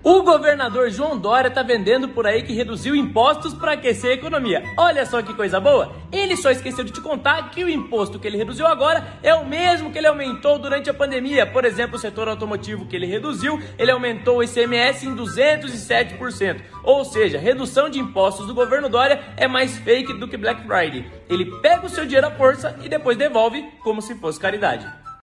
O governador João Dória tá vendendo por aí que reduziu impostos para aquecer a economia. Olha só que coisa boa! Ele só esqueceu de te contar que o imposto que ele reduziu agora é o mesmo que ele aumentou durante a pandemia. Por exemplo, o setor automotivo que ele reduziu, ele aumentou o ICMS em 207%. Ou seja, redução de impostos do governo Dória é mais fake do que Black Friday. Ele pega o seu dinheiro à força e depois devolve como se fosse caridade.